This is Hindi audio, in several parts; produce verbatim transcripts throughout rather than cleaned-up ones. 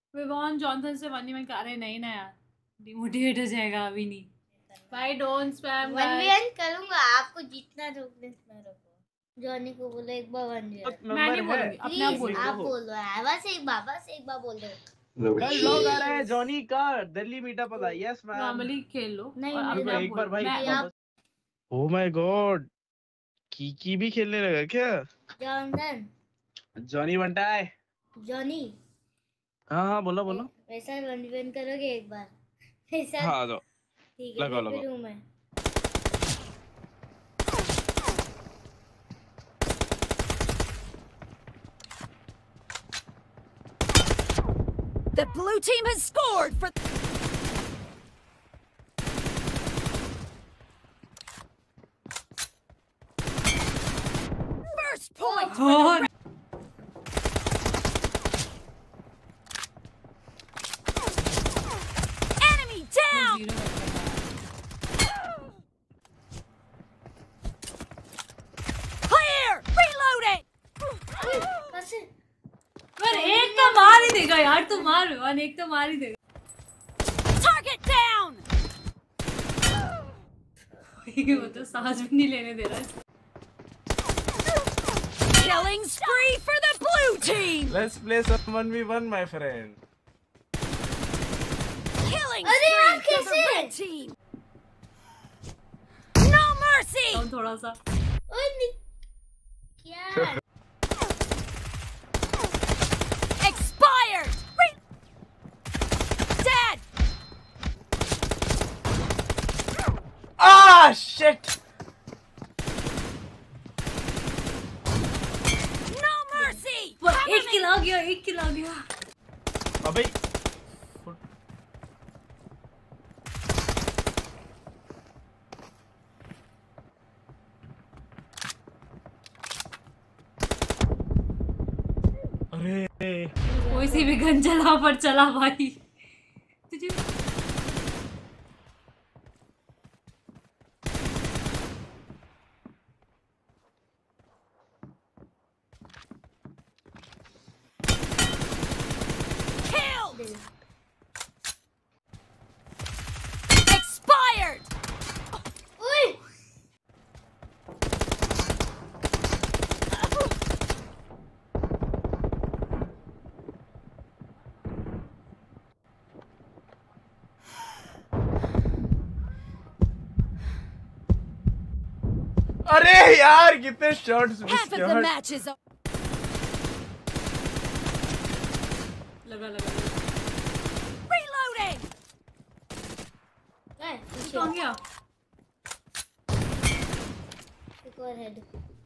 विवॉन जॉनसन से वन वन कर रहे नहीं ना यार, डिमोटिवेट हो जाएगा अभी नहीं भाई। डोंट स्पैम वन वन करूंगा, आपको जितना रोकने में रोको। जॉनी को बोलो एक बार वन वन। मैं नहीं बोलूंगी, अपने आप बोलो। आप बोलो बस एक बार, बस एक बार बोल दो। कल लोग आ रहे हैं जॉनी का दिल्ली मीटअप पता है। यस मैम, नॉर्मली खेल लो नहीं, और अपने आप एक बार बोलो। भाई। मैं ओह माय गॉड, कीकी भी खेलने लगा क्या? जॉनसन, जॉनी बनता है। जॉनी हाँ हाँ बोलो बोलो। वैसा वन वन करोगे एक बार? वैसा हाँ दो ठीक है, लगाओ लगाओ। फिर हूँ मैं। The blue team has scored for first point. और Enemy down. Clear. Reloading. कैसे? पर एक तो मार ही देगा यार, तू मार वन, एक तो मार ही देगा। Target down. वो तो सांस भी नहीं लेने दे रहा है। Killing spree for the blue team. Let's play some one v one my friend. Killing अरे यार, spree for the कैसे? red team. No mercy. और थोड़ा सा ओए नि- क्या? Expired. Re Dead. Ah shit. No mercy. एक किल आ गया, एक किल आ गया। अबे अरे कोई सी भी गन चला पर चला भाई तुझे। Killed. Expired. ओए अरे यार कितने शॉट्स मिस Half of किया। the match is over. लगा लगा Reloading. काय? कौन गया? एक और हेड।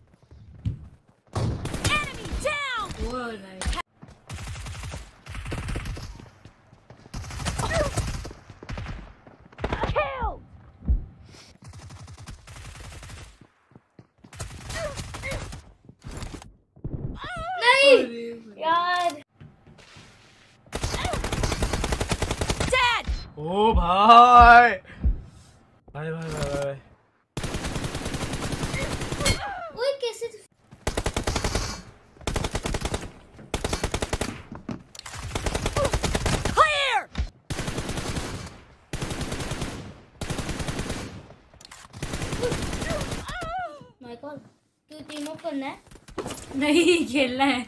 Enemy down. वो नहीं Killed. नहीं यार, Dead. ओ भाई भाई भाई भाई भाई ओए कैसे? Clear. माय गॉड, तू टीम अप करना है? नहीं खेलना है।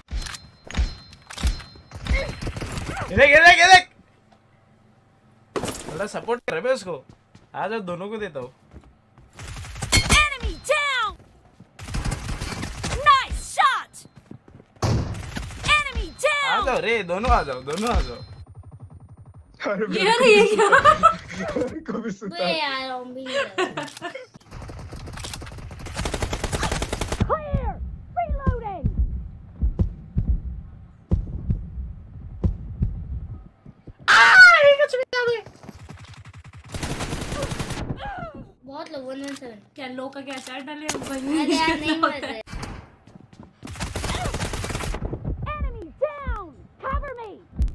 देख देख देख थोड़ा सपोर्ट कर बे उसको। आ जाओ दोनों को देता हूँ। Enemy down. Nice shot. Enemy आ down. जाओ रे, दोनों आ जाओ, दोनों आ जाओ। ये अरे ये क्या? को भी ओए यार, हम भी नहीं लगा। Clear. Reloading. बहुत लोग वन वन सेवन। क्या लो का क्या चार डाले? अरे यार नहीं मर रहे। Enemy down. Cover me.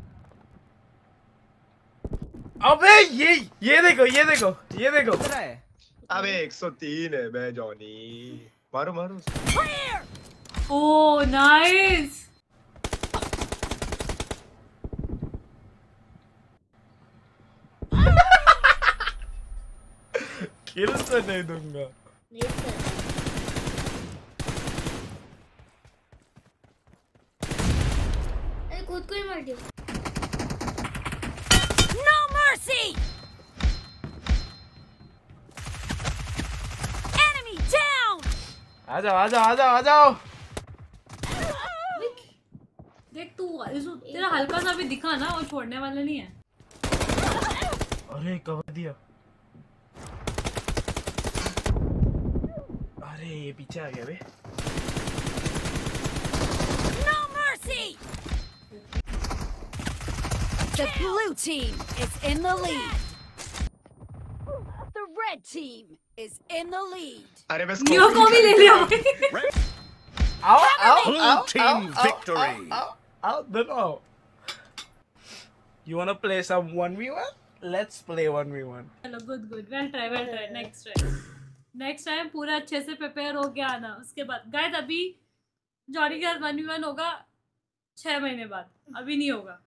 अबे ये ये देखो ये देखो ये देखो। अबे एक सौ तीन है बे जॉनी, मारो मारो। Clear. Oh nice. किल तो नहीं दूंगा। नहीं कर अरे खुद को ही मार दिया। No mercy! Enemy down! आ जाओ आ जाओ आ जाओ आ जाओ। देख तू इसु- तेरा हल्का सा भी दिखा ना, वो छोड़ने वाला नहीं है। अरे कवर दिया। अरे ये पीछे आ गया बे। No mercy! The blue team is in the lead. The red team is in the lead. अरे बस नियो को भी ले लिया भाई। आओ आओ Blue आओ team आओ, victory. आओ आओ आओ दोनों। You wanna play some one v one? Let's play one v one. चलो good good, well try well try, next time next time पूरा अच्छे से प्रिपेयर हो के आना। उसके बाद गाइस अभी जॉनी के साथ वन वी वन होगा छह महीने बाद, अभी नहीं होगा।